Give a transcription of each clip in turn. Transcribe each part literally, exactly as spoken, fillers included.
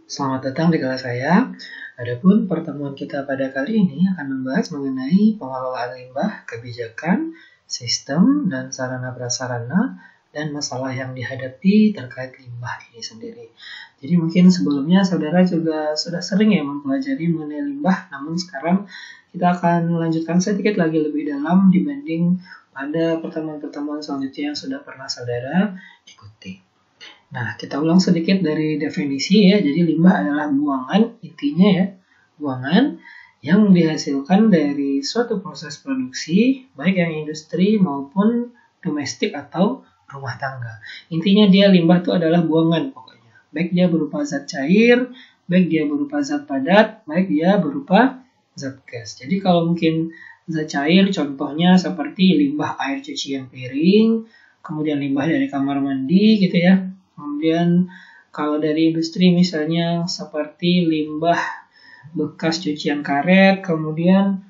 Selamat datang di kelas saya. Adapun pertemuan kita pada kali ini akan membahas mengenai pengelolaan limbah, kebijakan, sistem, dan sarana prasarana, dan masalah yang dihadapi terkait limbah ini sendiri. Jadi mungkin sebelumnya saudara juga sudah sering ya mempelajari mengenai limbah, namun sekarang kita akan melanjutkan sedikit lagi lebih dalam dibanding pada pertemuan-pertemuan selanjutnya yang sudah pernah saudara ikuti. Nah, kita ulang sedikit dari definisi ya. Jadi limbah adalah buangan, intinya ya, buangan yang dihasilkan dari suatu proses produksi, baik yang industri maupun domestik atau rumah tangga. Intinya dia limbah itu adalah buangan pokoknya. Baik dia berupa zat cair, baik dia berupa zat padat, baik dia berupa zat gas. Jadi kalau mungkin zat cair contohnya seperti limbah air cucian piring, kemudian limbah dari kamar mandi gitu ya. Kemudian kalau dari industri misalnya seperti limbah bekas cucian karet, kemudian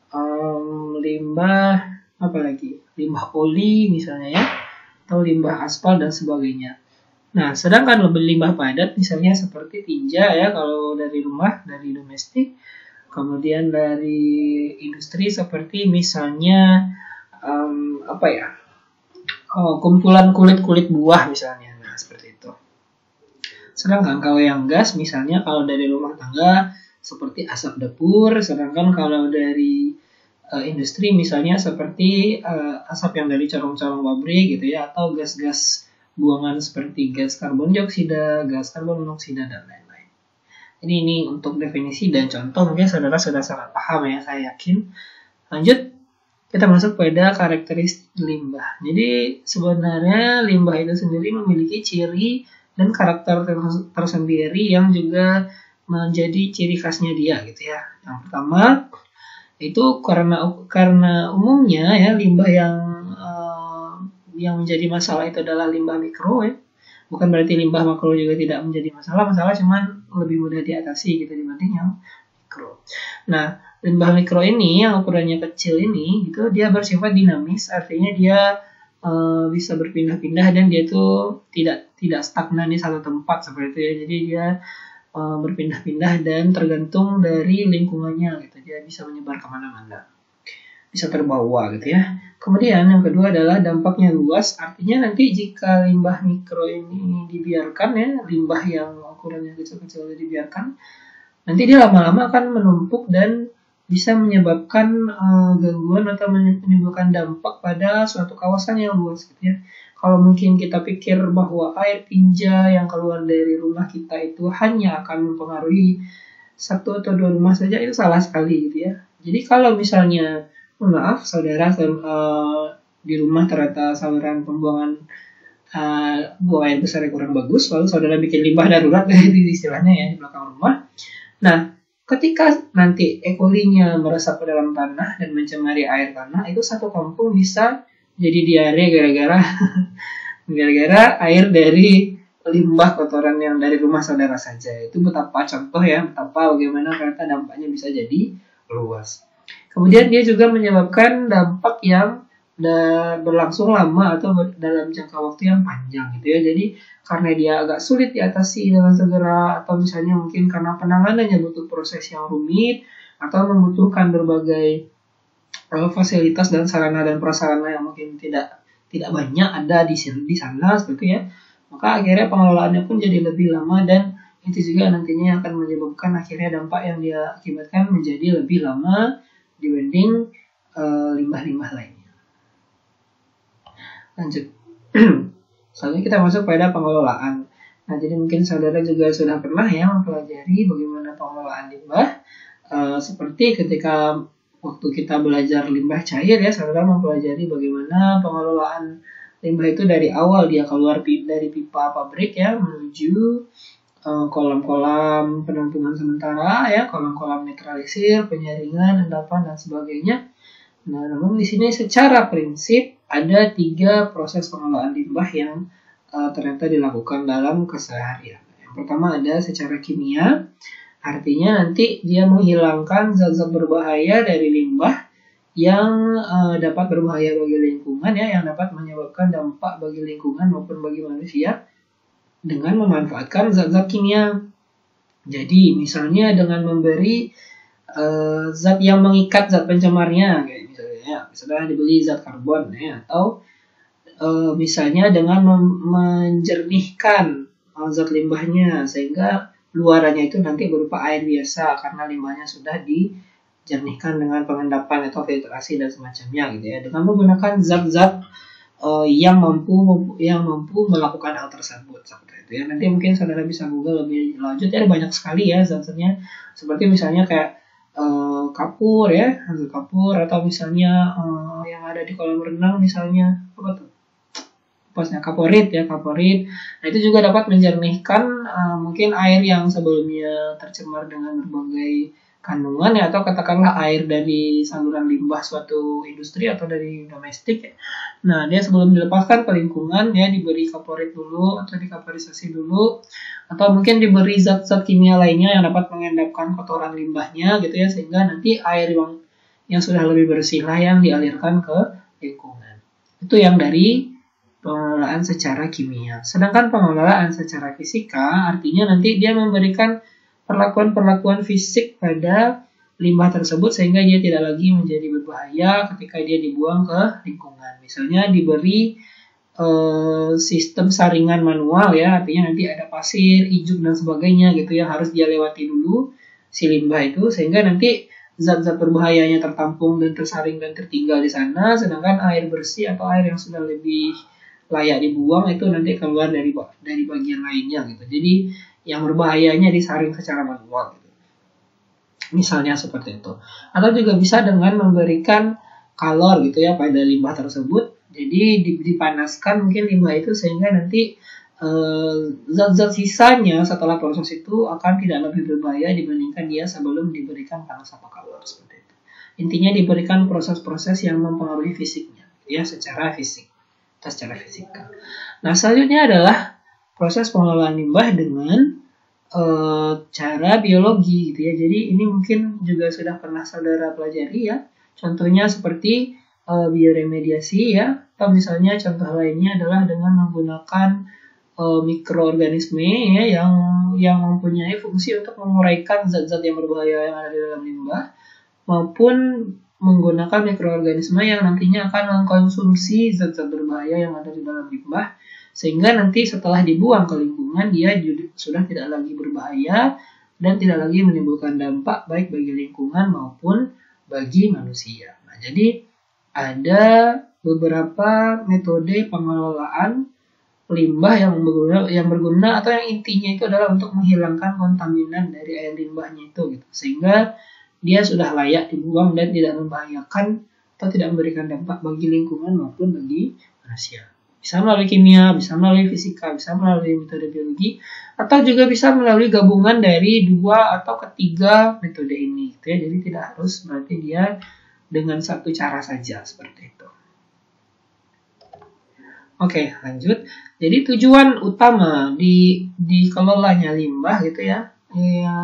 um, limbah apa lagi? Limbah oli misalnya ya, atau limbah aspal dan sebagainya. Nah, sedangkan lebih limbah padat misalnya seperti tinja ya kalau dari rumah, dari domestik. Kemudian dari industri seperti misalnya um, apa ya? Oh, kumpulan kulit-kulit buah misalnya. Nah, seperti itu. Sedangkan kalau yang gas misalnya kalau dari rumah tangga seperti asap dapur, sedangkan kalau dari uh, industri misalnya seperti uh, asap yang dari corong-corong pabrik gitu ya, atau gas-gas buangan seperti gas karbon dioksida, gas karbon monoksida dan lain-lain. Jadi ini untuk definisi dan contoh mungkin saudara sudah sangat paham ya, saya yakin. Lanjut. Kita masuk pada karakteristik limbah. Jadi sebenarnya limbah itu sendiri memiliki ciri dan karakter tersendiri yang juga menjadi ciri khasnya dia gitu ya. Yang pertama itu karena karena umumnya ya limbah yang uh, yang menjadi masalah itu adalah limbah mikro ya. Bukan berarti limbah makro juga tidak menjadi masalah, masalah cuman lebih mudah diatasi gitu dibanding yang mikro. Nah, limbah mikro ini yang ukurannya kecil ini itu dia bersifat dinamis, artinya dia e, bisa berpindah-pindah dan dia tuh tidak tidak stagnan di satu tempat seperti itu ya. Jadi dia e, berpindah-pindah dan tergantung dari lingkungannya gitu. Dia bisa menyebar kemana-mana, bisa terbawa gitu ya. Kemudian yang kedua adalah dampaknya luas, artinya nanti jika limbah mikro ini dibiarkan ya, limbah yang ukurannya kecil-kecil dibiarkan, nanti dia lama-lama akan menumpuk dan bisa menyebabkan uh, gangguan atau menimbulkan dampak pada suatu kawasan yang luas gitu ya. Kalau mungkin kita pikir bahwa air tinja yang keluar dari rumah kita itu hanya akan mempengaruhi satu atau dua rumah saja, itu salah sekali gitu ya. Jadi kalau misalnya, maaf saudara uh, di rumah ternyata saluran pembuangan uh, buang air besar yang kurang bagus, lalu saudara bikin limbah darurat dari istilahnya ya di belakang rumah. Nah, ketika nanti E. coli-nya meresap ke dalam tanah dan mencemari air tanah, itu satu kampung bisa jadi diare gara-gara gara-gara air dari limbah kotoran yang dari rumah saudara saja. Itu betapa contoh ya, betapa bagaimana ternyata dampaknya bisa jadi luas. Kemudian dia juga menyebabkan dampak yang berlangsung lama atau dalam jangka waktu yang panjang gitu ya. Jadi karena dia agak sulit diatasi dengan segera, atau misalnya mungkin karena penanganannya butuh proses yang rumit atau membutuhkan berbagai uh, fasilitas dan sarana dan prasarana yang mungkin tidak tidak banyak ada di sini di sana seperti ya. Maka akhirnya pengelolaannya pun jadi lebih lama dan itu juga nantinya akan menyebabkan akhirnya dampak yang dia akibatkan menjadi lebih lama dibanding uh, limbah-limbah lainnya. Lanjut. Selanjutnya kita masuk pada pengelolaan. Nah, jadi mungkin saudara juga sudah pernah ya mempelajari bagaimana pengelolaan limbah. E, seperti ketika waktu kita belajar limbah cair ya, saudara mempelajari bagaimana pengelolaan limbah itu dari awal dia keluar dari pipa pabrik ya menuju e, kolam-kolam penampungan sementara ya, kolam-kolam netralisir, penyaringan, endapan dan sebagainya. Nah, namun di sini secara prinsip ada tiga proses pengelolaan limbah yang uh, ternyata dilakukan dalam keseharian. Yang pertama ada secara kimia, artinya nanti dia menghilangkan zat-zat berbahaya dari limbah yang uh, dapat berbahaya bagi lingkungan ya, yang dapat menyebabkan dampak bagi lingkungan maupun bagi manusia dengan memanfaatkan zat-zat kimia. Jadi misalnya dengan memberi uh, zat yang mengikat zat pencemarnya, kayak misalnya, ya, misalnya dibeli zat karbon, ya, atau uh, misalnya dengan menjernihkan uh, zat limbahnya sehingga luarannya itu nanti berupa air biasa karena limbahnya sudah dijernihkan dengan pengendapan atau filtrasi dan semacamnya gitu ya, dengan menggunakan zat-zat uh, yang mampu yang mampu melakukan hal tersebut seperti itu ya. Nanti mungkin saudara bisa Google lebih lanjut ya, ada banyak sekali ya zat-zatnya, seperti misalnya kayak uh, kapur ya, hasil kapur, atau misalnya uh, yang ada di kolam renang misalnya apa tuh? Pasnya kaporit ya, kaporit. Nah, itu juga dapat menjernihkan uh, mungkin air yang sebelumnya tercemar dengan berbagai kandungan ya, atau katakanlah air dari saluran limbah suatu industri atau dari domestik ya. Nah, dia sebelum dilepaskan ke lingkungan ya diberi kaporit dulu atau dikaporisasi dulu, atau mungkin diberi zat-zat kimia lainnya yang dapat mengendapkan kotoran limbahnya gitu ya, sehingga nanti air yang yang sudah lebih bersih lah yang dialirkan ke lingkungan. Itu yang dari pengelolaan secara kimia. Sedangkan pengelolaan secara fisika artinya nanti dia memberikan perlakuan-perlakuan fisik pada limbah tersebut sehingga dia tidak lagi menjadi berbahaya ketika dia dibuang ke lingkungan. Misalnya diberi uh, sistem saringan manual ya, artinya nanti ada pasir, ijuk dan sebagainya gitu yang harus dia lewati dulu si limbah itu, sehingga nanti zat-zat berbahayanya tertampung dan tersaring dan tertinggal di sana, sedangkan air bersih atau air yang sudah lebih layak dibuang itu nanti keluar dari dari bagian lainnya gitu. Jadi yang berbahayanya disaring secara manual gitu. Misalnya seperti itu. Atau juga bisa dengan memberikan kalor gitu ya pada limbah tersebut. Jadi dipanaskan mungkin limbah itu sehingga nanti zat-zat uh, sisanya setelah proses itu akan tidak lebih berbahaya dibandingkan dia sebelum diberikan panas atau kalor seperti itu. Intinya diberikan proses-proses yang mempengaruhi fisiknya ya, secara fisik atau secara fisika. Nah, selanjutnya adalah proses pengelolaan limbah dengan uh, cara biologi gitu ya. Jadi ini mungkin juga sudah pernah saudara pelajari ya. Contohnya seperti uh, bioremediasi ya, atau misalnya contoh lainnya adalah dengan menggunakan uh, mikroorganisme ya yang yang mempunyai fungsi untuk menguraikan zat-zat yang berbahaya yang ada di dalam limbah, maupun menggunakan mikroorganisme yang nantinya akan mengkonsumsi zat-zat berbahaya yang ada di dalam limbah, sehingga nanti setelah dibuang ke lingkungan dia sudah tidak lagi berbahaya dan tidak lagi menimbulkan dampak baik bagi lingkungan maupun bagi manusia. Nah, jadi ada beberapa metode pengelolaan limbah yang berguna, yang berguna atau yang intinya itu adalah untuk menghilangkan kontaminan dari air limbahnya itu gitu, sehingga dia sudah layak dibuang dan tidak membahayakan atau tidak memberikan dampak bagi lingkungan maupun bagi manusia. Bisa melalui kimia, bisa melalui fisika, bisa melalui metode biologi, atau juga bisa melalui gabungan dari dua atau ketiga metode ini. Gitu ya. Jadi tidak harus berarti dia dengan satu cara saja seperti itu. Oke, lanjut. Jadi tujuan utama di dikelolanya limbah gitu ya. Ya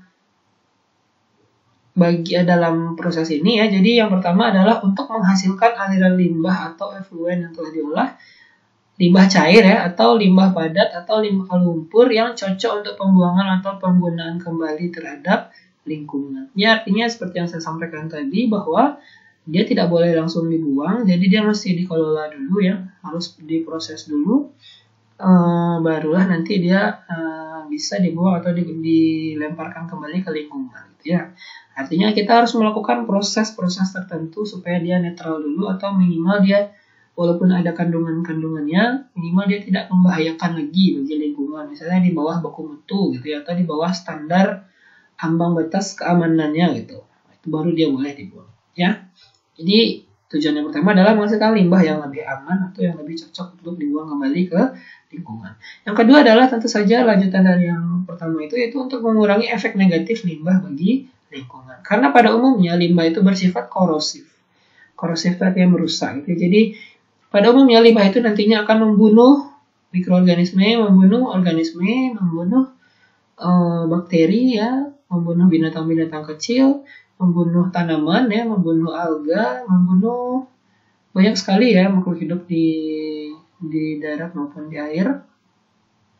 bagi dalam proses ini ya. Jadi yang pertama adalah untuk menghasilkan aliran limbah atau efluen yang telah diolah, limbah cair ya, atau limbah padat atau limbah lumpur yang cocok untuk pembuangan atau penggunaan kembali terhadap lingkungan. Ya, artinya seperti yang saya sampaikan tadi bahwa dia tidak boleh langsung dibuang, jadi dia mesti dikelola dulu ya, harus diproses dulu, uh, barulah nanti dia uh, bisa dibuang atau di, dilemparkan kembali ke lingkungan gitu ya. Artinya kita harus melakukan proses-proses tertentu supaya dia netral dulu, atau minimal dia walaupun ada kandungan-kandungannya, minimal dia tidak membahayakan lagi bagi lingkungan. Misalnya di bawah baku mutu gitu ya, atau di bawah standar ambang batas keamanannya gitu. Itu baru dia boleh dibuang ya. Jadi tujuan yang pertama adalah menghasilkan limbah yang lebih aman atau yang lebih cocok untuk dibuang kembali ke lingkungan. Yang kedua adalah tentu saja lanjutan dari yang pertama itu, yaitu untuk mengurangi efek negatif limbah bagi lingkungan. Karena pada umumnya limbah itu bersifat korosif. Korosif artinya merusak gitu. Jadi pada umumnya limbah itu nantinya akan membunuh mikroorganisme, membunuh organisme, membunuh uh, bakteri ya, membunuh binatang-binatang kecil, membunuh tanaman ya, membunuh alga, membunuh banyak sekali ya makhluk hidup di di darat maupun di air.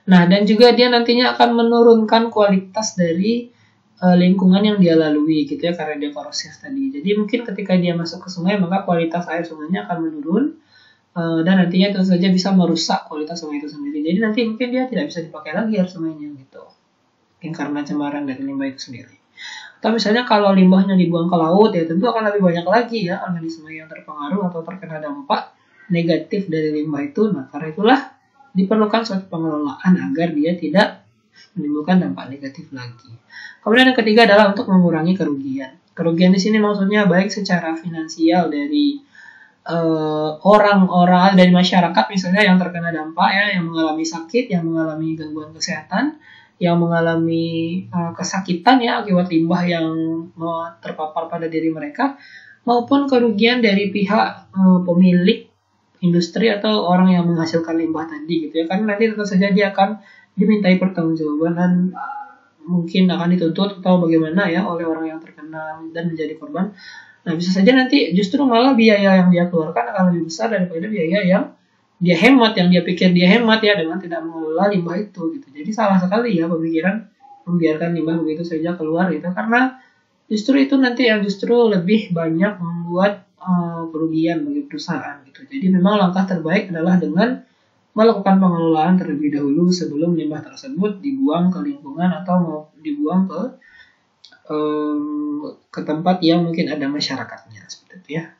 Nah, dan juga dia nantinya akan menurunkan kualitas dari uh, lingkungan yang dia lalui gitu ya, karena dia korosif tadi. Jadi mungkin ketika dia masuk ke sungai, maka kualitas air sungainya akan menurun, uh, dan nantinya tentu saja bisa merusak kualitas sungai itu sendiri. Jadi nanti mungkin dia tidak bisa dipakai lagi air sungainya gitu. Mungkin karena cemaran dari limbah itu sendiri. Atau misalnya kalau limbahnya dibuang ke laut, ya tentu akan lebih banyak lagi ya organisme yang terpengaruh atau terkena dampak negatif dari limbah itu. Nah, karena itulah diperlukan suatu pengelolaan agar dia tidak menimbulkan dampak negatif lagi. Kemudian yang ketiga adalah untuk mengurangi kerugian. Kerugian di sini maksudnya baik secara finansial dari orang-orang uh, dari masyarakat misalnya yang terkena dampak ya, yang mengalami sakit, yang mengalami gangguan kesehatan, yang mengalami uh, kesakitan ya akibat limbah yang uh, terpapar pada diri mereka, maupun kerugian dari pihak uh, pemilik industri atau orang yang menghasilkan limbah tadi gitu ya, karena nanti tentu saja dia akan dimintai pertanggungjawaban dan mungkin akan dituntut atau bagaimana ya oleh orang yang terkena dan menjadi korban. Nah, bisa saja nanti justru malah biaya yang dia keluarkan akan lebih besar daripada biaya yang dia hemat, yang dia pikir dia hemat ya dengan tidak mengelola limbah itu gitu. Jadi salah sekali ya pemikiran membiarkan limbah begitu saja keluar gitu, karena justru itu nanti yang justru lebih banyak membuat uh, kerugian bagi perusahaan gitu. Jadi memang langkah terbaik adalah dengan melakukan pengelolaan terlebih dahulu sebelum limbah tersebut dibuang ke lingkungan atau mau dibuang ke um, ke tempat yang mungkin ada masyarakatnya seperti itu ya.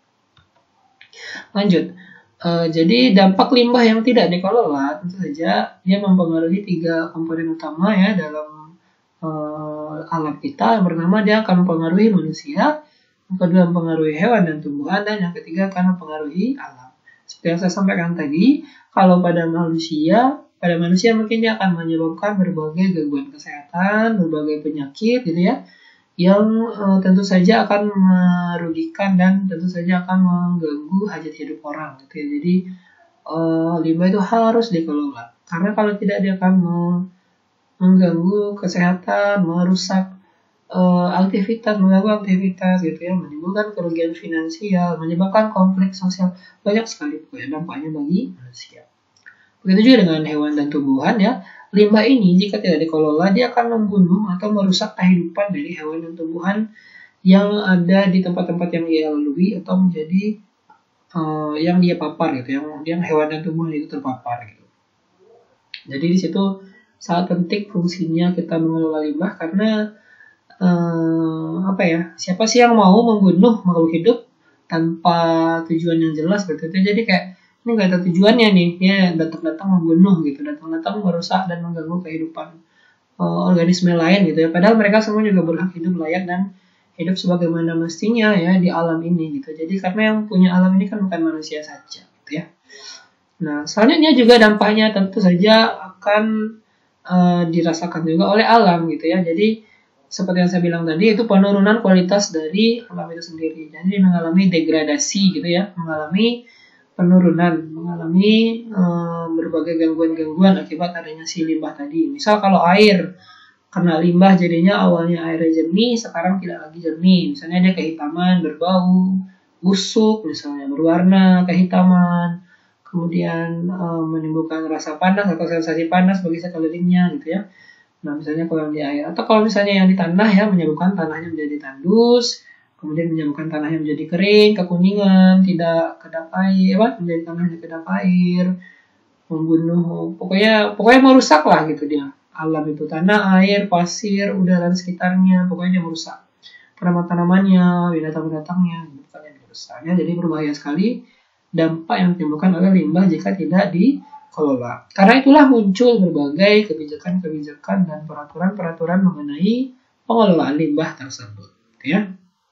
Lanjut. Uh, jadi dampak limbah yang tidak dikelola tentu saja dia mempengaruhi tiga komponen utama ya dalam uh, alam kita. Yang pertama dia akan mempengaruhi manusia, yang kedua mempengaruhi hewan dan tumbuhan, dan yang ketiga akan mempengaruhi alam. Seperti yang saya sampaikan tadi, kalau pada manusia, pada manusia mungkin dia akan menyebabkan berbagai gangguan kesehatan, berbagai penyakit gitu ya, yang uh, tentu saja akan merugikan dan tentu saja akan mengganggu hajat hidup orang gitu ya. Jadi uh, limbah itu harus dikelola, karena kalau tidak dia akan mengganggu kesehatan, merusak uh, aktivitas, mengganggu aktivitas gitu ya, menimbulkan kerugian finansial, menyebabkan konflik sosial, banyak sekali pokoknya dampaknya bagi manusia. Begitu juga dengan hewan dan tumbuhan ya. Limbah ini jika tidak dikelola dia akan membunuh atau merusak kehidupan dari hewan dan tumbuhan yang ada di tempat-tempat yang dia lalui atau menjadi uh, yang dia papar gitu, yang yang hewan dan tumbuhan itu terpapar gitu. Jadi di situ sangat penting fungsinya kita mengelola limbah, karena uh, apa ya? Siapa sih yang mau membunuh makhluk hidup tanpa tujuan yang jelas begitu. Jadi kayak ini nggak ada tujuannya nih, dia datang-datang membunuh gitu, datang-datang merusak dan mengganggu kehidupan uh, organisme lain gitu ya. Padahal mereka semua juga berhak hidup layak dan hidup sebagaimana mestinya ya di alam ini gitu. Jadi karena yang punya alam ini kan bukan manusia saja gitu ya. Nah, selanjutnya juga dampaknya tentu saja akan uh, dirasakan juga oleh alam gitu ya. Jadi seperti yang saya bilang tadi, itu penurunan kualitas dari alam itu sendiri. Jadi mengalami degradasi gitu ya, mengalami penurunan, mengalami e, berbagai gangguan-gangguan akibat adanya si limbah tadi. Misal kalau air kena limbah jadinya awalnya airnya jernih, sekarang tidak lagi jernih. Misalnya dia kehitaman, berbau, busuk, misalnya berwarna kehitaman, kemudian e, menimbulkan rasa panas atau sensasi panas bagi sekelilingnya gitu ya. Nah, misalnya kalau yang di air, atau kalau misalnya yang di tanah ya, menyebabkan tanahnya menjadi tandus, kemudian menyebabkan tanahnya menjadi kering, kekuningan, tidak kedap air, apa? menjadi tanahnya kedap air, membunuh, pokoknya pokoknya merusak lah gitu dia. Alam itu tanah, air, pasir, udara dan sekitarnya, pokoknya dia merusak. Tanaman-tanamannya, binatang-binatangnya, bukannya dirusaknya, jadi berbahaya sekali dampak yang ditimbulkan oleh limbah jika tidak dikelola. Karena itulah muncul berbagai kebijakan-kebijakan dan peraturan-peraturan mengenai pengelolaan limbah tersebut, ya.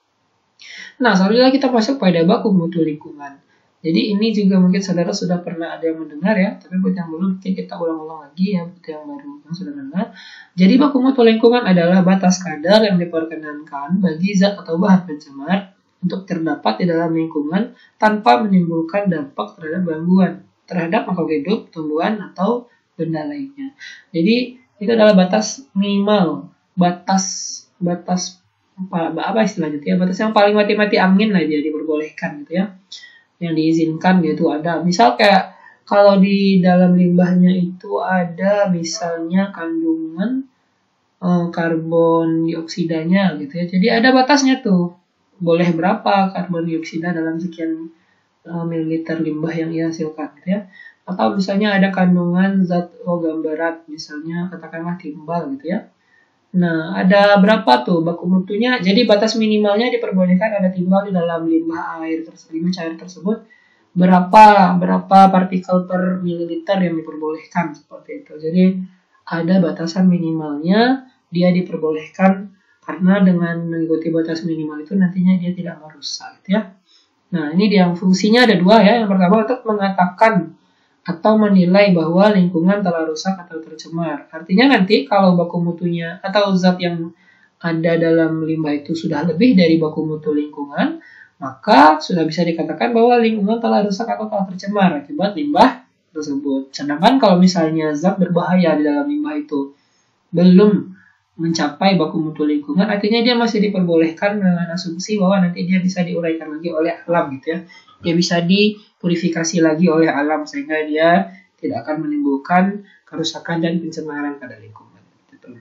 Nah, selanjutnya kita masuk pada baku mutu lingkungan. Jadi ini juga mungkin saudara sudah pernah ada yang mendengar ya, tapi buat yang belum mungkin kita ulang-ulang lagi ya, buat yang baru yang sudah dengar. Jadi baku mutu lingkungan adalah batas kadar yang diperkenankan bagi zat atau bahan pencemar untuk terdapat di dalam lingkungan tanpa menimbulkan dampak terhadap gangguan terhadap makhluk hidup, tumbuhan atau benda lainnya. Jadi itu adalah batas minimal, batas batas apa istilahnya ya, batas yang paling mati-mati angin lah dia diperbolehkan gitu ya, yang diizinkan gitu ada. Misal kayak kalau di dalam limbahnya itu ada misalnya kandungan eh, karbon dioksidanya gitu ya. Jadi ada batasnya tuh. Boleh berapa karbon dioksida dalam sekian eh, mililiter limbah yang ia hasilkan gitu ya. Atau misalnya ada kandungan zat logam berat, misalnya katakanlah timbal gitu ya. Nah, ada berapa tuh baku mutunya? Jadi batas minimalnya diperbolehkan ada timbal di dalam limbah air tersebut, limbah cair tersebut. Berapa berapa partikel per mililiter yang diperbolehkan seperti itu. Jadi ada batasan minimalnya, dia diperbolehkan karena dengan mengikuti batas minimal itu nantinya dia tidak merusak gitu ya. Nah, ini yang fungsinya ada dua ya. Yang pertama untuk mengatakan atau menilai bahwa lingkungan telah rusak atau tercemar. Artinya nanti kalau baku mutunya atau zat yang ada dalam limbah itu sudah lebih dari baku mutu lingkungan, maka sudah bisa dikatakan bahwa lingkungan telah rusak atau telah tercemar akibat limbah tersebut. Sedangkan kalau misalnya zat berbahaya di dalam limbah itu belum mencapai baku mutu lingkungan, artinya dia masih diperbolehkan dengan asumsi bahwa nanti dia bisa diuraikan lagi oleh alam gitu ya. Dia bisa dipurifikasi lagi oleh alam sehingga dia tidak akan menimbulkan kerusakan dan pencemaran pada lingkungan. Gitu.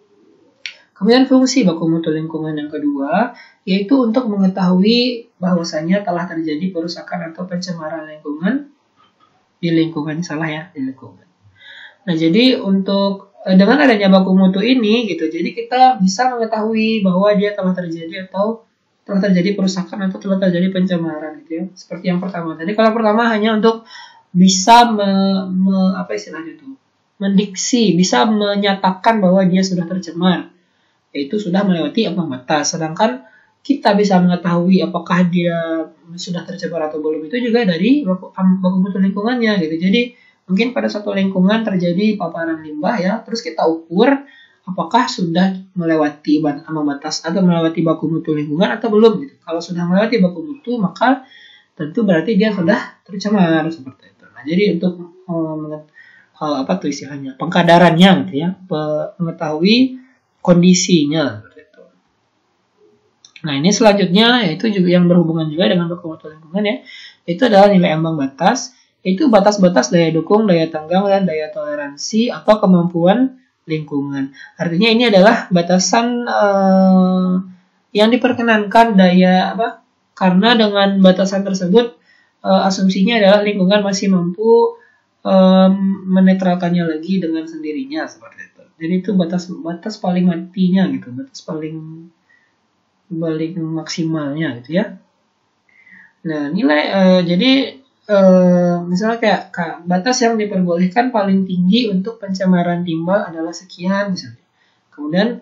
Kemudian fungsi baku mutu lingkungan yang kedua yaitu untuk mengetahui bahwasanya telah terjadi kerusakan atau pencemaran lingkungan di lingkungan salah ya di lingkungan. Nah jadi untuk dengan adanya baku mutu ini gitu, jadi kita bisa mengetahui bahwa dia telah terjadi atau telah terjadi kerusakan atau telah terjadi pencemaran gitu ya. Seperti yang pertama tadi, kalau pertama hanya untuk bisa me, me, apa istilahnya itu, mendiksi, bisa menyatakan bahwa dia sudah tercemar, yaitu sudah melewati ambang batas. Sedangkan kita bisa mengetahui apakah dia sudah tercemar atau belum itu juga dari baku, baku mutu lingkungannya gitu. Jadi mungkin pada satu lingkungan terjadi paparan limbah ya, terus kita ukur apakah sudah melewati ambang batas atau melewati baku mutu lingkungan atau belum gitu. Kalau sudah melewati baku mutu maka tentu berarti dia sudah tercemar seperti itu. Nah, jadi untuk um, hal apa tuh istilahnya pengkadarannya gitu ya, mengetahui kondisinya seperti itu. Nah ini selanjutnya yaitu juga yang berhubungan juga dengan baku mutu lingkungan ya, itu adalah nilai ambang batas, yaitu batas-batas daya dukung, daya tenggang dan daya toleransi atau kemampuan lingkungan. Artinya ini adalah batasan uh, yang diperkenankan daya apa? Karena dengan batasan tersebut uh, asumsinya adalah lingkungan masih mampu um, menetralkannya lagi dengan sendirinya seperti itu. Jadi itu batas batas paling matinya gitu, batas paling paling maksimalnya gitu ya. Nah nilai uh, jadi Uh, misalnya kayak, kayak batas yang diperbolehkan paling tinggi untuk pencemaran timbal adalah sekian misalnya. Kemudian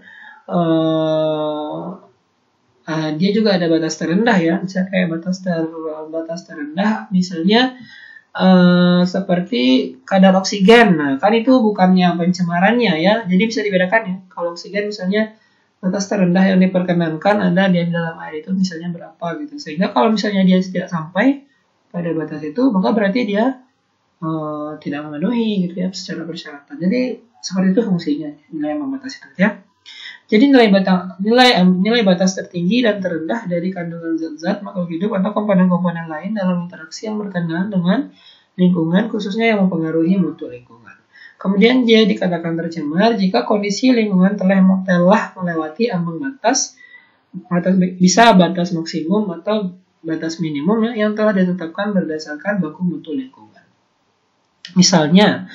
uh, uh, dia juga ada batas terendah ya, misalnya kayak batas ter batas terendah misalnya uh, seperti kadar oksigen. Nah kan itu bukannya pencemarannya ya, jadi bisa dibedakan ya. Kalau oksigen misalnya batas terendah yang diperkenankan ada di dalam air itu misalnya berapa gitu, sehingga kalau misalnya dia tidak sampai pada batas itu maka berarti dia uh, tidak memenuhi gitu ya secara persyaratan. Jadi seperti itu fungsinya nilai ambang batas itu ya. Jadi nilai batas nilai nilai batas tertinggi dan terendah dari kandungan zat-zat makhluk hidup atau komponen-komponen lain dalam interaksi yang berkenaan dengan lingkungan khususnya yang mempengaruhi mutu lingkungan. Kemudian dia dikatakan tercemar jika kondisi lingkungan telah telah melewati ambang batas, batas bisa batas maksimum atau batas minimum ya, yang telah ditetapkan berdasarkan baku mutu lingkungan. Misalnya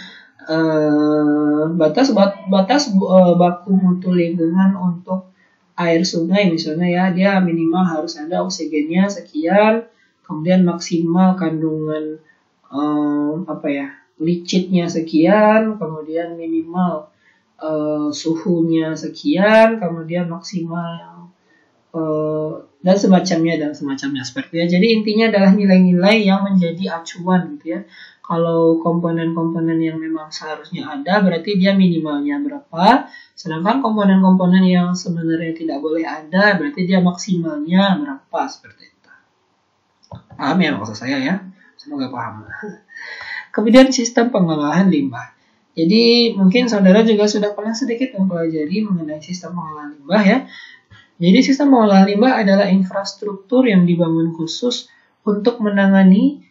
eh, batas batas eh, baku mutu lingkungan untuk air sungai misalnya ya, dia minimal harus ada oksigennya sekian, kemudian maksimal kandungan eh, apa ya licitnya sekian, kemudian minimal eh, suhunya sekian, kemudian maksimal eh, dan semacamnya dan semacamnya seperti ya. Jadi intinya adalah nilai-nilai yang menjadi acuan gitu ya. Kalau komponen-komponen yang memang seharusnya ada berarti dia minimalnya berapa, sedangkan komponen-komponen yang sebenarnya tidak boleh ada berarti dia maksimalnya berapa seperti itu. Paham ya maksud saya ya? Semoga paham. Kemudian sistem pengolahan limbah. Jadi mungkin saudara juga sudah pernah sedikit mempelajari mengenai sistem pengolahan limbah ya. Jadi sistem pengolahan limbah adalah infrastruktur yang dibangun khusus untuk menangani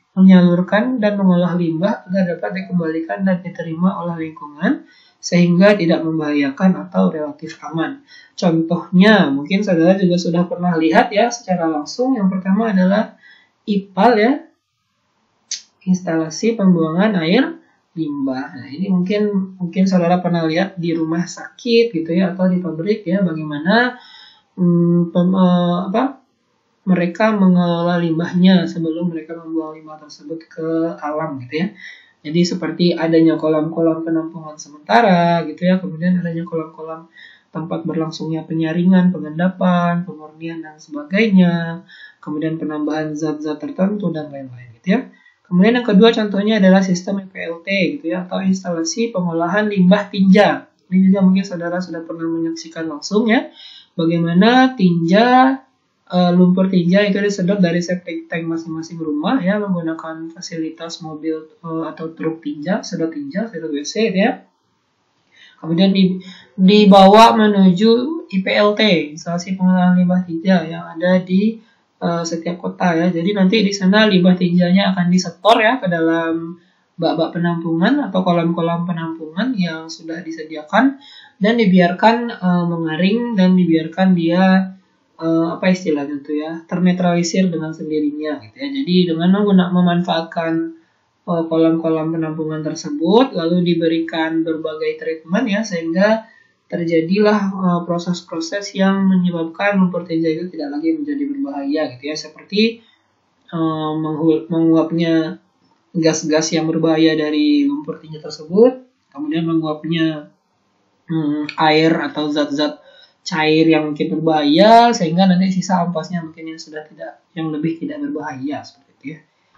menyalurkan dan mengolah limbah agar dapat dikembalikan dan diterima oleh lingkungan sehingga tidak membahayakan atau relatif aman. Contohnya, mungkin saudara juga sudah pernah lihat ya secara langsung. Yang pertama adalah I P A L ya, instalasi pembuangan air limbah. Nah, ini mungkin mungkin saudara pernah lihat di rumah sakit gitu ya, atau di pabrik ya, bagaimana hmm, pem, uh, apa mereka mengelola limbahnya sebelum mereka membuang limbah tersebut ke alam gitu ya. Jadi seperti adanya kolam-kolam penampungan sementara gitu ya, kemudian adanya kolam-kolam tempat berlangsungnya penyaringan, pengendapan, pemurnian dan sebagainya, kemudian penambahan zat-zat tertentu dan lain-lain gitu ya. Kemudian yang kedua contohnya adalah sistem I P L T gitu ya, atau instalasi pengolahan limbah tinja. Ini juga mungkin saudara sudah pernah menyaksikan langsung ya, bagaimana tinja Uh, lumpur tinja itu disedot dari septic tank masing-masing rumah ya, menggunakan fasilitas mobil uh, atau truk tinja, sedot tinja, sedot W C ya. Kemudian di, dibawa menuju I P L T, instalasi pengolahan limbah tinja yang ada di uh, setiap kota ya. Jadi nanti di sana limbah tinjanya akan disetor ya ke dalam bak-bak penampungan atau kolam-kolam penampungan yang sudah disediakan dan dibiarkan uh, mengaring dan dibiarkan dia Uh, apa istilahnya itu ya, ternetralisir dengan sendirinya gitu ya. Jadi dengan menggunakan memanfaatkan uh, kolam-kolam penampungan tersebut lalu diberikan berbagai treatment ya, sehingga terjadilah uh, proses-proses yang menyebabkan lumpur tinja itu tidak lagi menjadi berbahaya gitu ya, seperti uh, menguapnya gas-gas yang berbahaya dari lumpur tinja tersebut, kemudian menguapnya um, air atau zat-zat cair yang mungkin berbahaya, sehingga nanti sisa ampasnya mungkin yang sudah tidak, yang lebih tidak berbahaya seperti itu ya.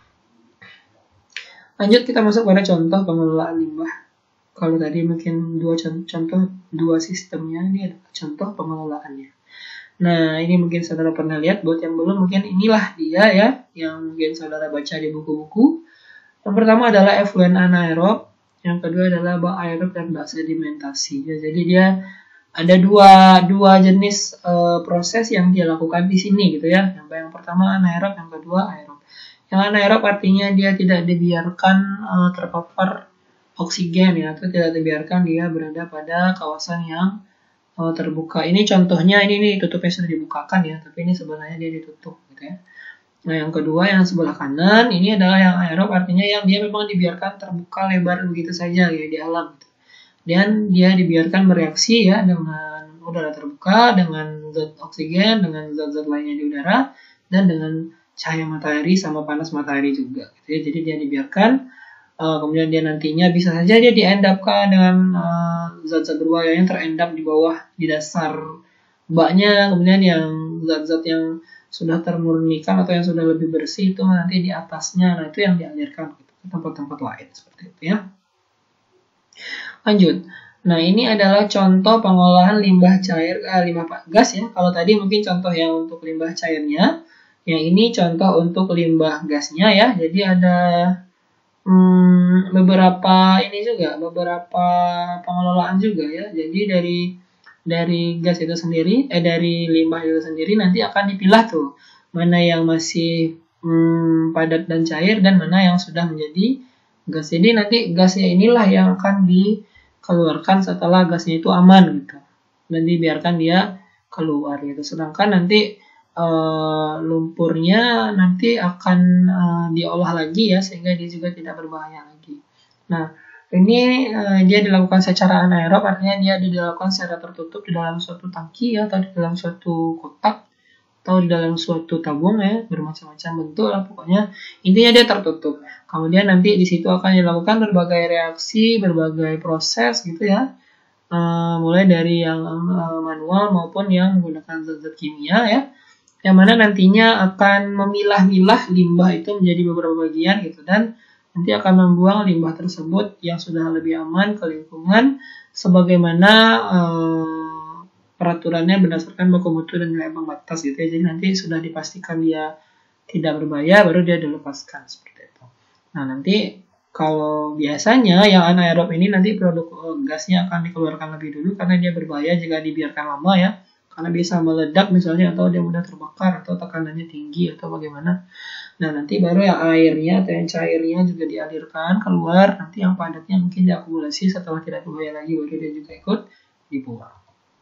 Lanjut kita masuk pada contoh pengelolaan limbah. Kalau tadi mungkin dua contoh, dua sistemnya, ini adalah contoh pengelolaannya. Nah ini mungkin saudara pernah lihat, buat yang belum mungkin inilah dia ya, yang mungkin saudara baca di buku-buku. Yang pertama adalah effluent anaerob, yang kedua adalah bak aerob dan bak sedimentasi ya. Jadi dia ada dua dua jenis uh, proses yang dia lakukan di sini gitu ya. Yang yang pertama anaerob, yang kedua aerob. Yang anaerob artinya dia tidak dibiarkan uh, terpapar oksigen ya, atau tidak dibiarkan dia berada pada kawasan yang uh, terbuka. Ini contohnya, ini nih tutupnya sudah dibukakan ya, tapi ini sebenarnya dia ditutup gitu ya. Nah yang kedua yang sebelah kanan ini adalah yang aerob, artinya yang dia memang dibiarkan terbuka lebar begitu saja ya di alam gitu. Dan dia dibiarkan bereaksi ya dengan udara terbuka, dengan zat oksigen, dengan zat-zat lainnya di udara, dan dengan cahaya matahari sama panas matahari juga. Gitu ya. Jadi dia dibiarkan, uh, kemudian dia nantinya bisa saja dia diendapkan dengan uh, zat-zat berbahaya yang terendap di bawah, di dasar baknya, kemudian yang zat-zat yang sudah termurnikan atau yang sudah lebih bersih itu nanti di atasnya, nah itu yang dialirkan gitu, ke tempat-tempat lain seperti itu ya. Lanjut. Nah, ini adalah contoh pengolahan limbah cair, eh, limbah gas ya. Kalau tadi mungkin contoh yang untuk limbah cairnya, yang ini contoh untuk limbah gasnya ya. Jadi ada hmm, beberapa ini juga, beberapa pengelolaan juga ya. Jadi dari dari gas itu sendiri, eh dari limbah itu sendiri nanti akan dipilah tuh mana yang masih hmm, padat dan cair dan mana yang sudah menjadi gas. Jadi nanti gasnya inilah yang akan dikeluarkan setelah gasnya itu aman gitu, dan dibiarkan dia keluar gitu. Sedangkan nanti uh, lumpurnya nanti akan uh, diolah lagi ya, sehingga dia juga tidak berbahaya lagi. Nah ini uh, dia dilakukan secara anaerob, artinya dia dilakukan secara tertutup di dalam suatu tangki ya, atau di dalam suatu kotak, atau di dalam suatu tabung ya, bermacam-macam bentuk lah pokoknya. Intinya dia tertutup. Kemudian nanti di situ akan dilakukan berbagai reaksi, berbagai proses gitu ya. Uh, mulai dari yang uh, manual maupun yang menggunakan zat-zat kimia ya. Yang mana nantinya akan memilah-milah limbah itu menjadi beberapa bagian gitu, dan nanti akan membuang limbah tersebut yang sudah lebih aman ke lingkungan sebagaimana uh, peraturannya berdasarkan baku mutu dan nilai ambang batas gitu ya. Jadi nanti sudah dipastikan dia tidak berbahaya baru dia dilepaskan seperti itu. Nah nanti kalau biasanya yang anaerob ini nanti produk uh, gasnya akan dikeluarkan lebih dulu karena dia berbahaya jika dibiarkan lama ya, karena bisa meledak misalnya, atau dia mudah terbakar, atau tekanannya tinggi atau bagaimana. Nah, nanti baru yang airnya atau yang cairnya juga dialirkan keluar. Nanti yang padatnya mungkin diakumulasi setelah tidak berbahaya lagi, baru dia juga ikut dibuang.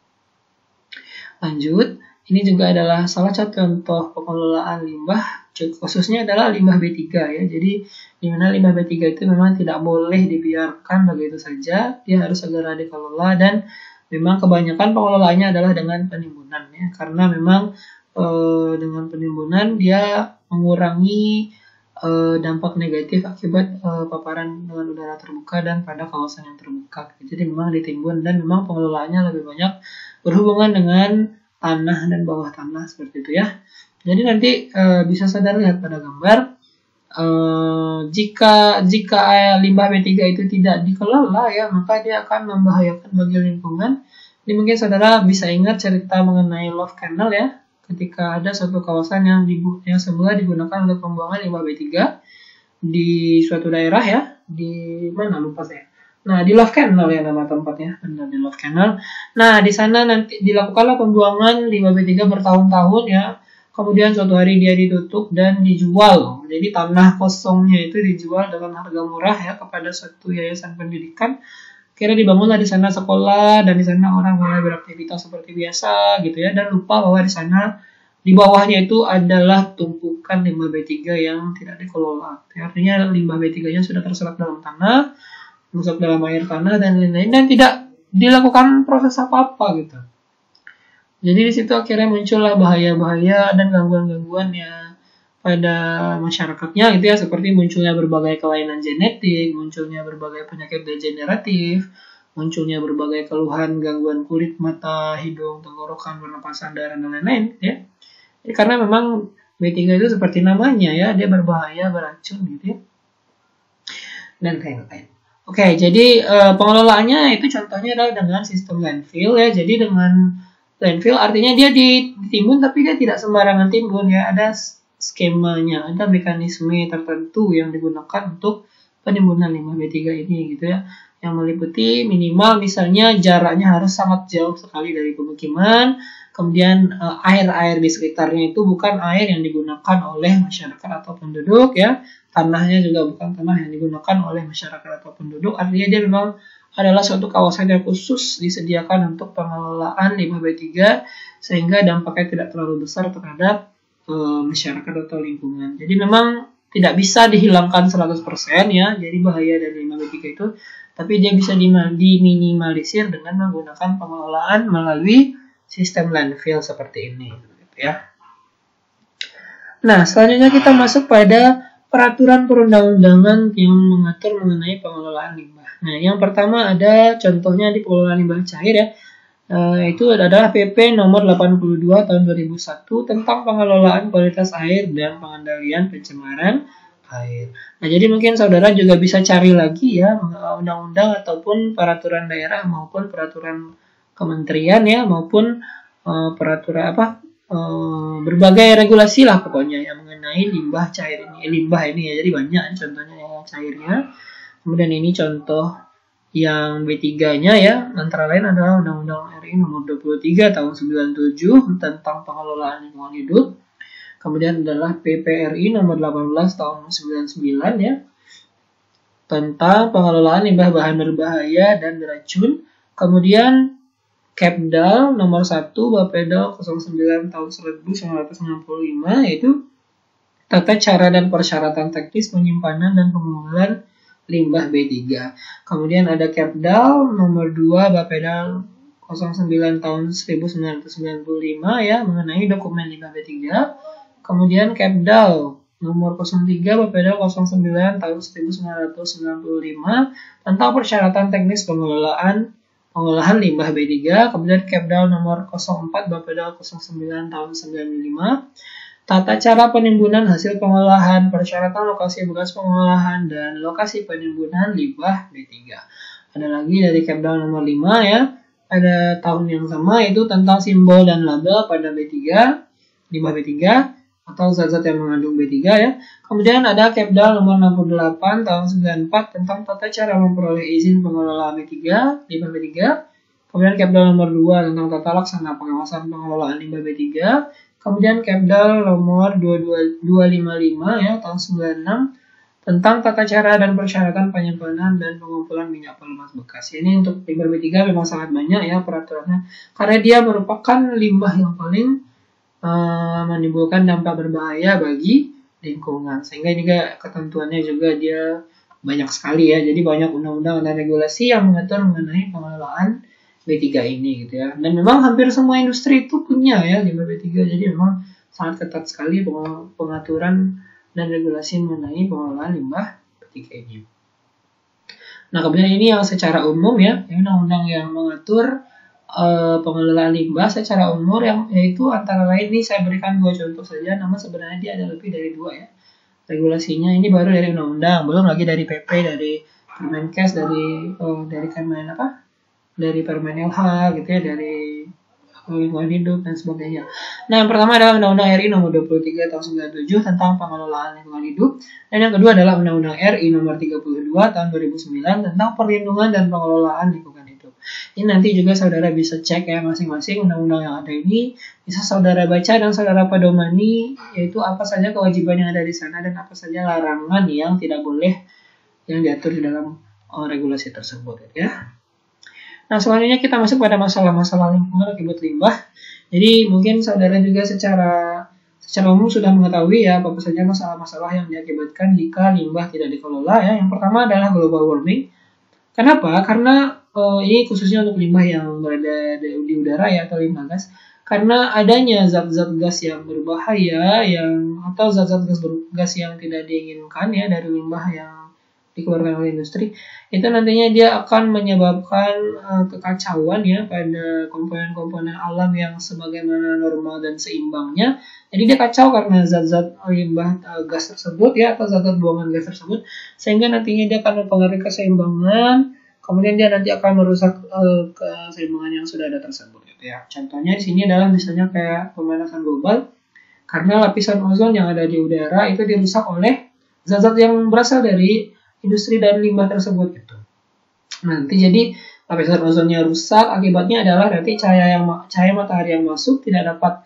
Lanjut, ini juga adalah salah satu contoh pengelolaan limbah, khususnya adalah limbah B tiga ya. Jadi, di mana limbah B tiga itu memang tidak boleh dibiarkan begitu saja, dia harus segera dikelola, dan memang kebanyakan pengelolaannya adalah dengan penimbunan ya, karena memang e, dengan penimbunan dia mengurangi e, dampak negatif akibat e, paparan dengan udara terbuka dan pada kawasan yang terbuka. Jadi memang ditimbun, dan memang pengelolaannya lebih banyak berhubungan dengan tanah dan bawah tanah seperti itu ya. Jadi nanti e, bisa saudara lihat pada gambar, e, jika jika limbah B tiga itu tidak dikelola ya, maka dia akan membahayakan bagi lingkungan. Ini mungkin saudara bisa ingat cerita mengenai Love Canal ya, ketika ada suatu kawasan yang, dibu yang semula digunakan untuk pembuangan limbah B tiga di suatu daerah ya, di mana lupa saya. Nah, di Love Canal ya nama tempatnya, benar di Love Canal. Nah, di sana nanti dilakukanlah pembuangan limbah B tiga bertahun-tahun ya. Kemudian suatu hari dia ditutup dan dijual. Jadi tanah kosongnya itu dijual dengan harga murah ya kepada suatu yayasan pendidikan. Kira dibangunlah di sana sekolah, dan di sana orang mulai beraktivitas seperti biasa gitu ya, dan lupa bahwa di sana di bawahnya itu adalah tumpukan limbah B tiga yang tidak dikelola. Artinya limbah B tiga-nya sudah terserap dalam tanah, masuk dalam air tanah dan lain-lain, dan tidak dilakukan proses apa-apa gitu. Jadi di situ akhirnya muncullah bahaya-bahaya dan gangguan-gangguan ya pada masyarakatnya gitu ya, seperti munculnya berbagai kelainan genetik, munculnya berbagai penyakit degeneratif, munculnya berbagai keluhan gangguan kulit, mata, hidung, tenggorokan, pernapasan, darah dan lain-lain ya. Jadi karena memang B tiga itu seperti namanya ya, dia berbahaya, beracun gitu ya. Dan lain-lain. Oke, jadi e, pengelolaannya itu contohnya adalah dengan sistem landfill ya. Jadi dengan landfill artinya dia ditimbun tapi dia tidak sembarangan timbun ya. Ada skemanya, ada mekanisme tertentu yang digunakan untuk penimbunan limbah B tiga ini gitu ya. Yang meliputi minimal misalnya jaraknya harus sangat jauh sekali dari pemukiman. Kemudian e, air-air di sekitarnya itu bukan air yang digunakan oleh masyarakat atau penduduk ya. Tanahnya juga bukan tanah yang digunakan oleh masyarakat atau penduduk. Artinya dia memang adalah suatu kawasan yang khusus disediakan untuk pengelolaan limbah B tiga sehingga dampaknya tidak terlalu besar terhadap e, masyarakat atau lingkungan. Jadi memang tidak bisa dihilangkan seratus persen ya. Jadi bahaya dari limbah B tiga itu, tapi dia bisa diminimalisir dengan menggunakan pengelolaan melalui sistem landfill seperti ini gitu ya. Nah, selanjutnya kita masuk pada peraturan perundang-undangan yang mengatur mengenai pengelolaan limbah. Nah, yang pertama ada contohnya di pengelolaan limbah cair ya. E, itu adalah P P nomor delapan puluh dua tahun dua ribu satu tentang pengelolaan kualitas air dan pengendalian pencemaran air. Nah, jadi mungkin saudara juga bisa cari lagi ya undang-undang ataupun peraturan daerah maupun peraturan kementerian ya, maupun e, peraturan apa e, berbagai regulasi lah pokoknya yang mengenai limbah cair ini, limbah ini ya. Jadi banyak contohnya yang cairnya. Kemudian ini contoh yang B tiga-nya ya, antara lain adalah Undang-Undang R I nomor dua puluh tiga tahun sembilan puluh tujuh tentang pengelolaan lingkungan hidup. Kemudian adalah P P R I nomor delapan belas tahun sembilan puluh sembilan ya, tentang pengelolaan limbah bahan berbahaya dan beracun. Kemudian Kepdal nomor satu Bapeda nol sembilan tahun seribu sembilan ratus enam puluh lima, yaitu tata cara dan persyaratan teknis penyimpanan dan pengumpulan limbah B tiga. Kemudian ada Kepdal nomor dua Bapeda nol sembilan tahun seribu sembilan ratus sembilan puluh lima ya, mengenai dokumen limbah B tiga. Kemudian Kepdal nomor nol tiga Bapeda nol sembilan tahun seribu sembilan ratus sembilan puluh lima tentang persyaratan teknis pengelolaan pengolahan limbah B tiga. Kemudian Kepdal nomor nol empat Bapeda nol sembilan tahun sembilan puluh lima tata cara penimbunan hasil pengolahan, persyaratan lokasi bekas pengolahan, dan lokasi penimbunan limbah B tiga. Ada lagi dari Kepdal nomor lima ya, pada tahun yang sama, yaitu tentang simbol dan label pada B tiga, limbah B tiga, atau zat-zat yang mengandung B tiga ya. Kemudian ada Kepdal nomor enam puluh delapan tahun sembilan puluh empat tentang tata cara memperoleh izin pengelolaan B tiga, limbah B tiga. Kemudian Kepdal nomor dua tentang tata laksana pengawasan pengelolaan limbah B tiga. Kemudian Kepdal nomor dua dua dua lima lima ya tahun sembilan puluh enam tentang tata cara dan persyaratan penyimpanan dan pengumpulan minyak pelumas bekas. Ini untuk limbah B tiga memang sangat banyak ya peraturannya, karena dia merupakan limbah yang paling uh, menimbulkan dampak berbahaya bagi lingkungan. Sehingga ini juga ketentuannya juga dia banyak sekali ya. Jadi banyak undang-undang dan regulasi yang mengatur mengenai pengelolaan B tiga ini gitu ya. Dan memang hampir semua industri itu punya ya limbah B tiga. Jadi memang sangat ketat sekali pengaturan dan regulasi mengenai pengelolaan limbah B tiga ini. Nah, kemudian ini yang secara umum ya, ini undang-undang yang mengatur uh, pengelolaan limbah secara umum yang yaitu antara lain ini saya berikan dua contoh saja, namun sebenarnya dia ada lebih dari dua ya. Regulasinya ini baru dari undang-undang, belum lagi dari P P, dari Permenkes, dari uh, dari Kemen apa? Dari Permen L H gitu ya, dari lingkungan hidup dan sebagainya. Nah, yang pertama adalah Undang-Undang R I nomor dua puluh tiga tahun sembilan puluh tujuh tentang pengelolaan lingkungan hidup, dan yang kedua adalah Undang-Undang R I nomor tiga puluh dua tahun dua ribu sembilan tentang perlindungan dan pengelolaan lingkungan hidup. Ini nanti juga saudara bisa cek ya masing-masing undang-undang yang ada ini, bisa saudara baca dan saudara pedomani yaitu apa saja kewajiban yang ada di sana dan apa saja larangan yang tidak boleh yang diatur di dalam oh, regulasi tersebut ya. Nah, selanjutnya kita masuk pada masalah-masalah lingkungan akibat limbah. Jadi mungkin saudara juga secara secara umum sudah mengetahui ya apa saja masalah-masalah yang diakibatkan jika limbah tidak dikelola ya. Yang pertama adalah global warming. Kenapa? Karena eh, ini khususnya untuk limbah yang berada di, di udara ya atau limbah gas. Karena adanya zat-zat gas yang berbahaya yang atau zat-zat gas, gas yang tidak diinginkan ya dari limbah yang dikeluarkan oleh industri, itu nantinya dia akan menyebabkan uh, kekacauan ya pada komponen-komponen alam yang sebagaimana normal dan seimbangnya. Jadi dia kacau karena zat-zat limbah uh, gas tersebut ya atau zat-zat buangan gas tersebut, sehingga nantinya dia akan mempengaruhi keseimbangan. Kemudian dia nanti akan merusak uh, keseimbangan yang sudah ada tersebut gitu ya. Contohnya di sini adalah misalnya kayak pemanasan global, karena lapisan ozon yang ada di udara itu dirusak oleh zat-zat yang berasal dari industri dan limbah tersebut gitu. Nanti jadi lapisan ozonnya rusak, akibatnya adalah nanti cahaya yang cahaya matahari yang masuk tidak dapat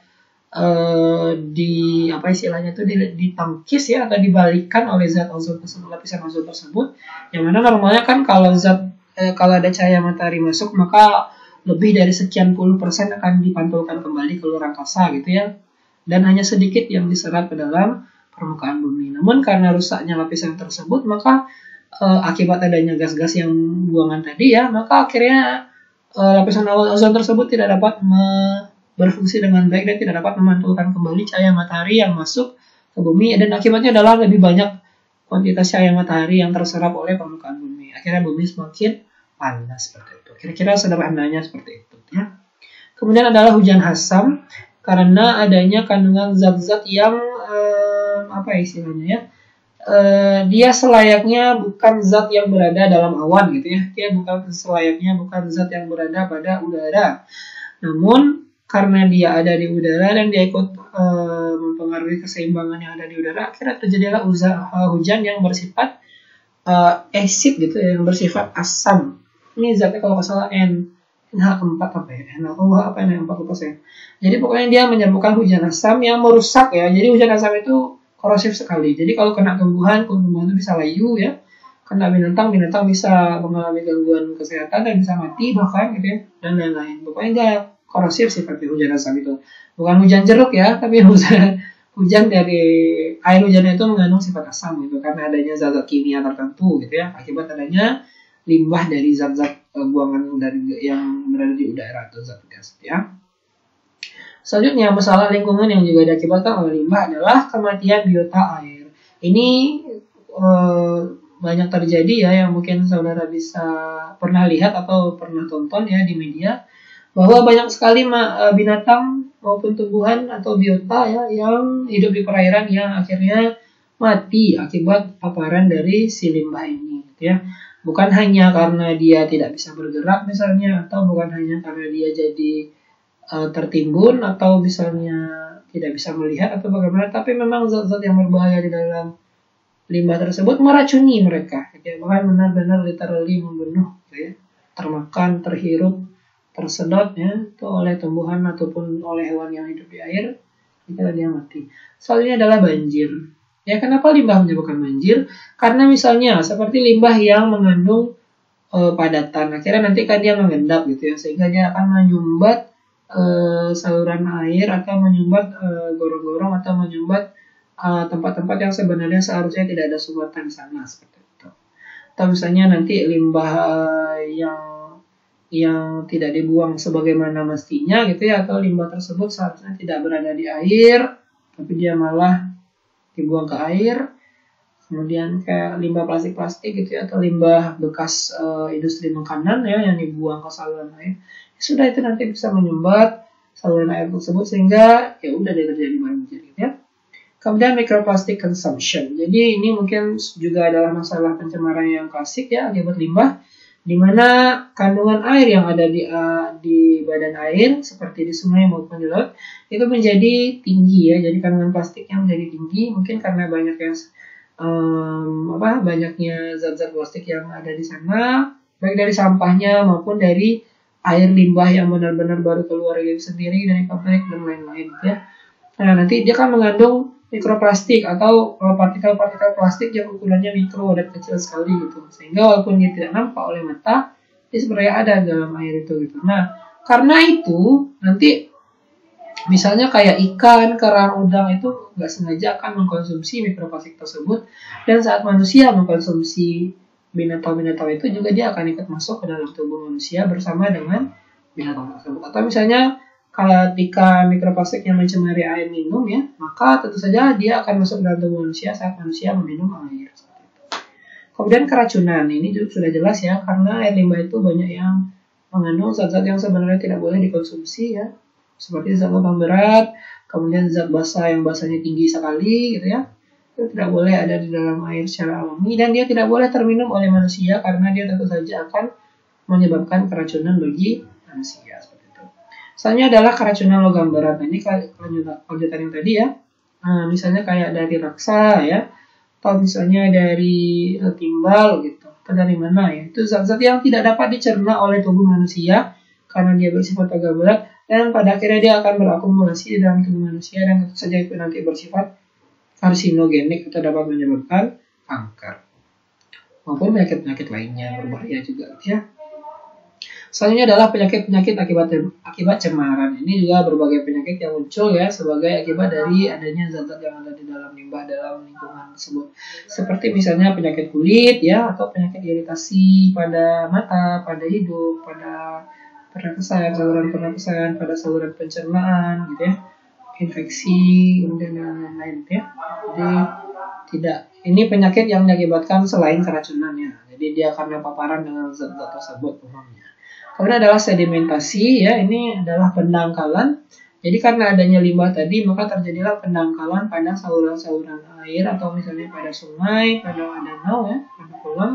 uh, di apa istilahnya itu ditangkis ya atau dibalikan oleh zat ozon tersebut, lapisan ozon tersebut. Yang mana normalnya kan kalau zat eh, kalau ada cahaya matahari masuk maka lebih dari sekian puluh persen akan dipantulkan kembali ke luar angkasa gitu ya. Dan hanya sedikit yang diserap ke dalam permukaan bumi. Namun karena rusaknya lapisan tersebut maka Uh, akibat adanya gas-gas yang buangan tadi ya, maka akhirnya uh, lapisan ozon tersebut tidak dapat me- berfungsi dengan baik dan tidak dapat memantulkan kembali cahaya matahari yang masuk ke bumi, dan akibatnya adalah lebih banyak kuantitas cahaya matahari yang terserap oleh permukaan bumi. Akhirnya bumi semakin panas seperti itu. Kira-kira sederhananya seperti itu ya. Kemudian adalah hujan asam karena adanya kandungan zat-zat yang uh, apa istilahnya ya? Uh, dia selayaknya bukan zat yang berada dalam awan gitu ya. Dia bukan selayaknya bukan zat yang berada pada udara. Namun karena dia ada di udara dan dia ikut uh, mempengaruhi keseimbangan yang ada di udara, akhirnya terjadilah uh, hujan yang bersifat uh, acid gitu ya, yang bersifat asam. Ini zatnya kalau nggak salah N N H empat apa ya? N H apa N H empat persen. Jadi pokoknya dia menyebabkan hujan asam yang merusak ya. Jadi hujan asam itu korosif sekali. Jadi kalau kena tumbuhan, tumbuhan itu bisa layu ya. Kena binatang, binatang bisa mengalami gangguan kesehatan dan bisa mati bahkan gitu ya. Dan lain-lain. Pokoknya dia korosif sifatnya hujan asam itu. Bukan hujan jeruk ya, tapi hujan hujan dari air hujan itu mengandung sifat asam gitu. Karena adanya zat-zat kimia tertentu gitu ya. Akibat adanya limbah dari zat-zat uh, buangan dari yang berada di udara atau zat gas ya. Selanjutnya, masalah lingkungan yang juga diakibatkan oleh limbah adalah kematian biota air. Ini e, banyak terjadi ya, yang mungkin saudara bisa pernah lihat atau pernah tonton ya di media, bahwa banyak sekali ma, binatang maupun tumbuhan atau biota ya yang hidup di perairan yang akhirnya mati akibat paparan dari si limbah ini, gitu ya. Bukan hanya karena dia tidak bisa bergerak misalnya, atau bukan hanya karena dia jadi tertimbun atau misalnya tidak bisa melihat atau bagaimana, tapi memang zat-zat yang berbahaya di dalam limbah tersebut meracuni mereka, ya, bahkan benar-benar literally membunuh, ya, termakan, terhirup, tersedot, ya, itu oleh tumbuhan ataupun oleh hewan yang hidup di air, Jika dia mati. Soalnya adalah banjir. Ya, kenapa limbah menyebabkan banjir? Karena misalnya seperti limbah yang mengandung e, padatan, akhirnya nanti kan dia mengendap gitu ya, sehingga dia akan menyumbat e, saluran air atau menyumbat e, gorong-gorong atau menyumbat tempat-tempat yang sebenarnya seharusnya tidak ada sumbatan di sana seperti itu. Atau misalnya nanti limbah yang yang tidak dibuang sebagaimana mestinya gitu ya, atau limbah tersebut seharusnya tidak berada di air, tapi dia malah dibuang ke air. Kemudian kayak limbah plastik-plastik gitu ya, atau limbah bekas uh, industri makanan ya yang dibuang ke saluran air. Sudah itu nanti bisa menyumbat saluran air tersebut sehingga ya udah dia terjadi banjir gitu ya. Kemudian microplastic consumption. Jadi ini mungkin juga adalah masalah pencemaran yang klasik ya akibat limbah, di mana kandungan air yang ada di uh, di badan air seperti di sungai maupun di laut itu menjadi tinggi ya. Jadi kandungan plastik yang menjadi tinggi mungkin karena banyak yang um, apa banyaknya zat-zat plastik yang ada di sana, baik dari sampahnya maupun dari air limbah yang benar-benar baru keluar dari sendiri dari pabrik dan lain-lain ya. Nah, nanti dia kan mengandung mikroplastik atau partikel-partikel plastik yang ukurannya mikro dan kecil sekali gitu, sehingga walaupun dia tidak nampak oleh mata, dia sebenarnya ada dalam air itu gitu. Nah, karena itu nanti misalnya kayak ikan, kerang, udang itu nggak sengaja akan mengkonsumsi mikroplastik tersebut, dan saat manusia mengkonsumsi binatang-binatang itu juga dia akan ikut masuk ke dalam tubuh manusia bersama dengan binatang tersebut. Atau misalnya ketika mikroplastik yang mencemari air minum ya, maka tentu saja dia akan masuk dalam tubuh manusia saat manusia meminum air. Kemudian keracunan, ini juga sudah jelas ya, karena air limbah itu banyak yang mengandung zat-zat yang sebenarnya tidak boleh dikonsumsi ya, seperti zat logam berat, kemudian zat basa yang basanya tinggi sekali gitu ya, itu tidak boleh ada di dalam air secara alami, dan dia tidak boleh terminum oleh manusia karena dia tentu saja akan menyebabkan keracunan bagi manusia. Misalnya adalah keracunan logam berat. Nah, ini kelanjutan yang tadi ya. Nah, misalnya kayak dari raksa ya, atau misalnya dari uh, timbal gitu. Atau dari mana ya? Itu zat-zat yang tidak dapat dicerna oleh tubuh manusia karena dia bersifat logam berat, dan pada akhirnya dia akan berakumulasi di dalam tubuh manusia, dan tentu saja itu nanti bersifat karsinogenik atau dapat menyebabkan kanker maupun penyakit-penyakit lainnya berbahaya juga ya. Selanjutnya adalah penyakit-penyakit akibat akibat cemaran. Ini juga berbagai penyakit yang muncul ya sebagai akibat dari adanya zat-zat yang ada di dalam limbah dalam lingkungan tersebut. Seperti misalnya penyakit kulit ya, atau penyakit iritasi pada mata, pada hidung, pada pernapasan, saluran pernapasan, pada saluran pencernaan gitu ya. Infeksi kemudian lain-lain ya. Jadi tidak, ini penyakit yang diakibatkan selain keracunannya. Jadi dia karena paparan dengan zat-zat tersebut umumnya. Kemudian adalah sedimentasi ya, ini adalah pendangkalan. Jadi karena adanya limbah tadi, maka terjadilah pendangkalan pada saluran-saluran air atau misalnya pada sungai, pada danau ya, pada kolam.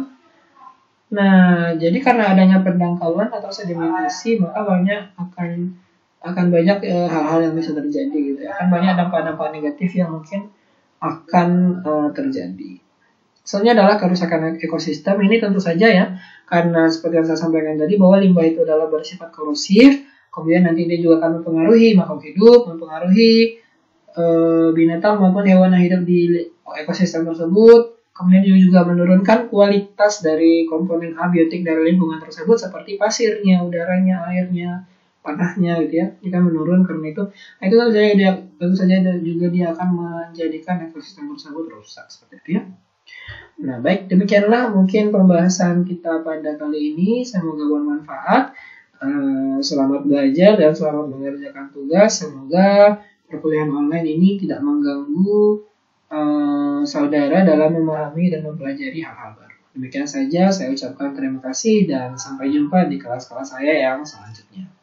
Nah, jadi karena adanya pendangkalan atau sedimentasi, maka banyak akan akan banyak e, hal-hal yang bisa terjadi gitu ya. Akan banyak dampak-dampak negatif yang mungkin akan e, terjadi. Selanjutnya adalah kerusakan ekosistem. Ini tentu saja ya, karena seperti yang saya sampaikan tadi bahwa limbah itu adalah bersifat korosif, kemudian nanti dia juga akan mempengaruhi makhluk hidup, mempengaruhi e, binatang maupun hewan yang hidup di ekosistem tersebut, kemudian juga menurunkan kualitas dari komponen abiotik dari lingkungan tersebut seperti pasirnya, udaranya, airnya, tanahnya gitu ya, jika menurun karena itu. Nah, itu tentu saja dia, tentu saja juga dia akan menjadikan ekosistem tersebut rusak seperti itu ya. Nah, baik, demikianlah mungkin pembahasan kita pada kali ini. Semoga bermanfaat. Uh, selamat belajar dan selamat mengerjakan tugas. Semoga perkuliahan online ini tidak mengganggu uh, saudara dalam memahami dan mempelajari hal-hal baru. Demikian saja, saya ucapkan terima kasih dan sampai jumpa di kelas-kelas saya yang selanjutnya.